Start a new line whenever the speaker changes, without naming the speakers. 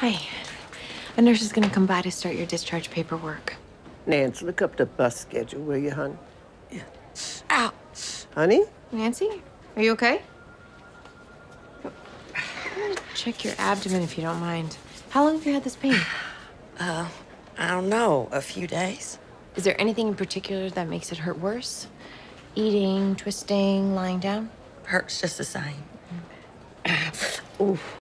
Hi. A nurse is gonna come by to start your discharge paperwork.
Nance, look up the bus schedule, will you, hon?
Yeah. Ow!
Honey?
Nancy, are you okay? I'm gonna check your abdomen if you don't mind. How long have you had this pain?
I don't know, a few days.
Is there anything in particular that makes it hurt worse? Eating, twisting, lying down?
Hurts just the same.
Oof.